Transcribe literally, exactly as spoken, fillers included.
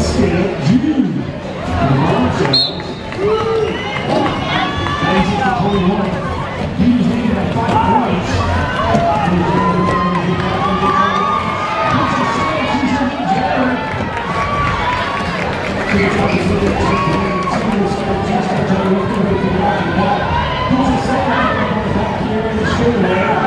Skip Jude. twenty-one. He was leading at five points. He's a second.